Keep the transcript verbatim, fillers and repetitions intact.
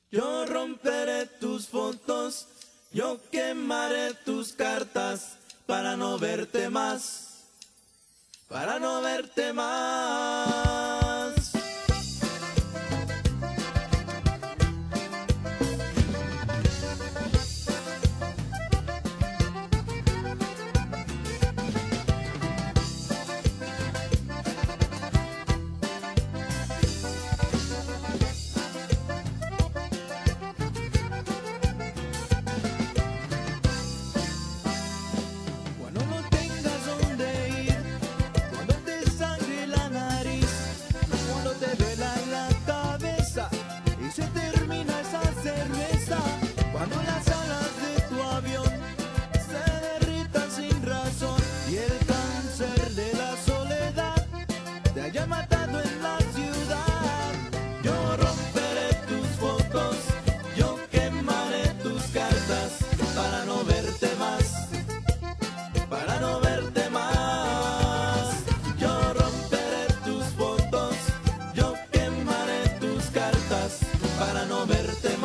Yo romperé tus fotos, yo quemaré tus cartas para no verte más, para no verte más. Haya matado en la ciudad, yo romperé tus fotos, yo quemaré tus cartas para no verte más, para no verte más. Yo romperé tus fotos, yo quemaré tus cartas para no verte más.